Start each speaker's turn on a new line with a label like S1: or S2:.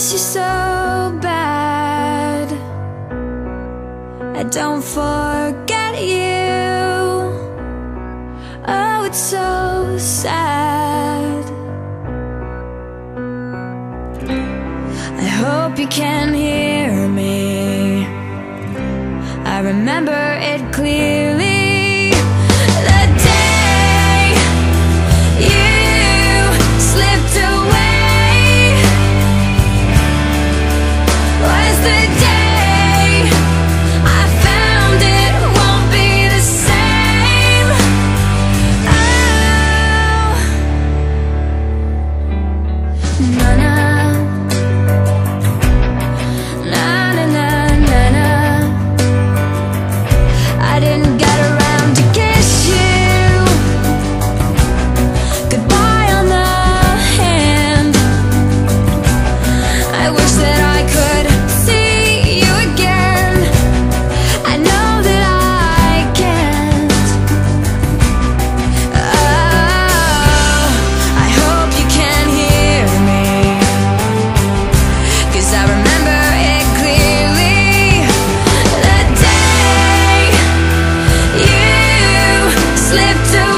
S1: miss you so bad. I don't forget you. Oh, it's so sad. I hope you can hear me. I remember it clearly. The day you slipped away was the day I found it won't be the same. Oh, na-na. I didn't get around to kiss you goodbye on the hand. I wish that I could see you again. I know that I can't. Oh, I hope you can hear me, 'cause I remember it clearly. The day you slipped away